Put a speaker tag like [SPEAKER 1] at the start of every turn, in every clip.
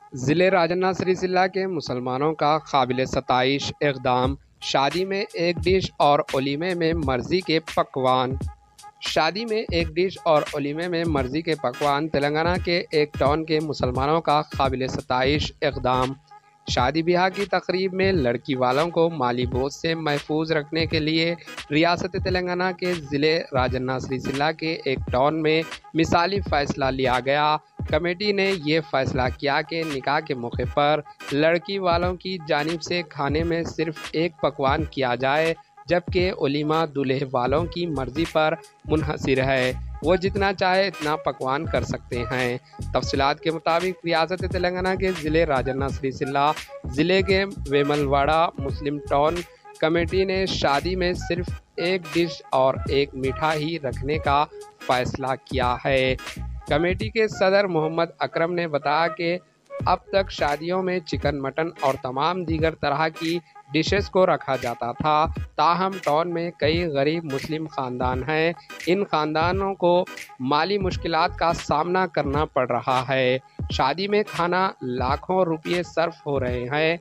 [SPEAKER 1] ضلع راجنا سری ضلع کے مسلمانوں کا قابل ستائش اقدام، شادی میں ایک ڈش اور ولیمے میں مرضی کے پکوان۔ شادی میں ایک ڈش اور ولیمے میں مرضی کے پکوان، تلنگانہ کے ایک ٹاؤن کے مسلمانوں کا قابل ستائش اقدام۔ شادی بیاہ کی تقریب میں لڑکی والوں کو مالی بوجھ سے محفوظ رکھنے کے لیے ریاست تلنگانہ کے ضلع راجنا سری ضلع کے ایک ٹاؤن میں مثالی فیصلہ لیا گیا۔ کمیٹی نے یہ فیصلہ کیا کہ نکاح کے موقع پر لڑکی والوں کی جانب سے کھانے میں صرف ایک پکوان کیا جائے، جبکہ ولیمہ دولہے والوں کی مرضی پر منحصر ہے، وہ جتنا چاہے اتنا پکوان کر سکتے ہیں۔ تفصیلات کے مطابق ریاست تلنگانہ کے ضلع راجنا سری ضلع کے ویملواڑہ مسلم ٹاؤن کمیٹی نے شادی میں صرف ایک ڈش اور ایک میٹھا ہی رکھنے کا فیصلہ کیا ہے۔ کمیٹی کے صدر محمد اکرم نے بتایا کہ اب تک شادیوں میں چکن، مٹن اور تمام دیگر طرح کی ڈشز کو رکھا جاتا تھا، تاہم ٹاؤن میں کئی غریب مسلم خاندان ہیں، ان خاندانوں کو مالی مشکلات کا سامنا کرنا پڑ رہا ہے۔ شادی میں کھانا لاکھوں روپے صرف ہو رہے ہیں۔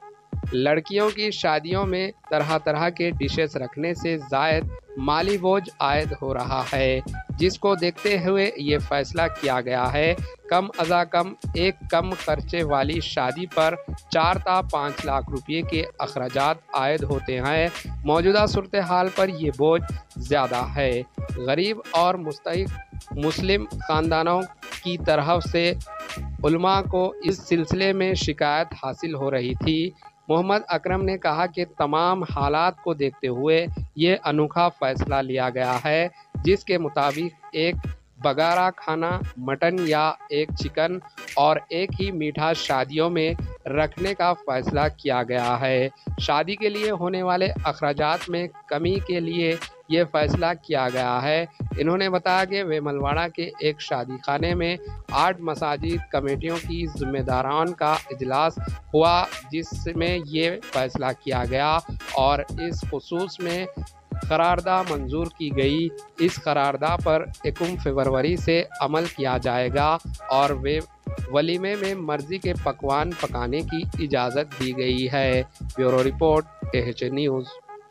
[SPEAKER 1] لڑکیوں کی شادیوں میں طرح طرح کے ڈشز رکھنے سے زائد مالی بوجھ عائد ہو رہا ہے، جس کو دیکھتے ہوئے یہ فیصلہ کیا گیا ہے۔ کم از کم ایک کم خرچے والی شادی پر 4 تا 5 لاکھ روپے کے اخراجات عائد ہوتے ہیں۔ موجودہ صورتحال پر یہ بوجھ زیادہ ہے۔ غریب اور مستحق مسلم خاندانوں کی طرف سے علماء کو اس سلسلے میں شکایت حاصل ہو رہی تھی۔ محمد اکرم نے کہا کہ تمام حالات کو دیکھتے ہوئے یہ انوکھا فیصلہ لیا گیا ہے، جس کے مطابق ایک بگارا کھانا، مٹن یا ایک چکن اور ایک ہی میٹھا شادیوں میں رکھنے کا فیصلہ کیا گیا ہے۔ شادی کے لیے ہونے والے اخراجات میں کمی کے لیے یہ فیصلہ کیا گیا ہے۔ انہوں نے بتایا کہ ویملواڑہ کے ایک شادی خانے میں 8 مساجد کمیٹیوں کی ذمہ داران کا اجلاس ہوا، جس میں یہ فیصلہ کیا گیا اور اس خصوص میں قرارداد منظور کی گئی۔ اس قرارداد پر 1 فروری سے عمل کیا جائے گا اور ولیمے میں مرضی کے پکوان پکانے کی اجازت دی گئی ہے۔ Bureau report AHA news.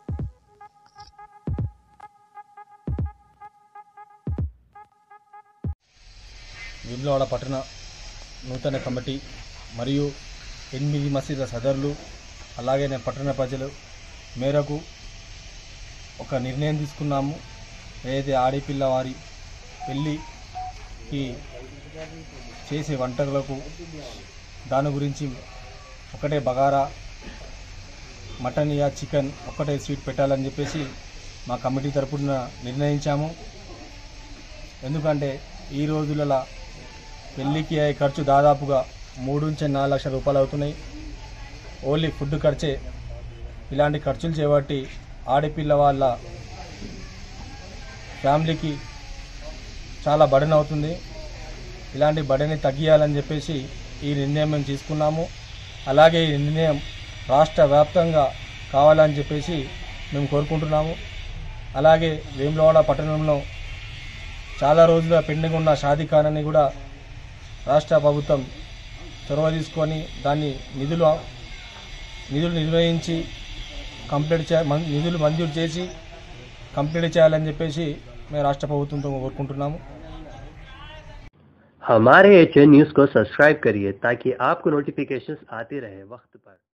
[SPEAKER 2] Vemulawada పట్టణ నూతన కమిటీ మరియు 8 మసీదుల సదరులు అలాగే పట్టణ ప్రజలు మేరకు ఒక నిర్ణయం తీసుకున్నాము। ఏదైతే ఆడపిల్ల వారి పెళ్ళికి చేసే వంటలకు దాని గురించి ఒకటే బగారా, మటన్ యా చికెన్ ఒకటే స్వీట్ పెట్టాలని చెప్పేసి మా కమిటీ తరపున నిర్ణయించాము। ఎందుకంటే ఈ రోజులలో పెళ్ళికి అయ్యే ఖర్చు దాదాపుగా 3 నుంచి 4 లక్షల రూపాయలు అవుతున్నాయి। ఓన్లీ ఫుడ్ ఖర్చే ఇలాంటి ఖర్చులు చేపట్టి ఆడపిల్ల వాళ్ళ ఫ్యామిలీకి చాలా బర్డెన్ అవుతుంది। ఇలాంటి బర్డెన్ని తగ్గియాలని చెప్పేసి ఈ నిర్ణయం మేము తీసుకున్నాము। అలాగే ఈ నిర్ణయం రాష్ట్ర వ్యాప్తంగా కావాలని చెప్పేసి మేము కోరుకుంటున్నాము। అలాగే వేములవాడ పట్టణంలో చాలా రోజులుగా పెండింగ్ ఉన్న షాదీ ఖానాని కూడా రాష్ట్ర ప్రభుత్వం చొరవ తీసుకొని దాన్ని నిధులు నిర్వహించి నిధులు మంజూరు చేసి కంప్లీట్ చేయాలని చెప్పేసి మేము రాష్ట్ర ప్రభుత్వంతో కోరుకుంటున్నాము।
[SPEAKER 3] हमारे AHA न्यूज़ को सब्सक्राइब करिए ताकि आपको नोटिफिकेशंस आते रहे वक्त पर।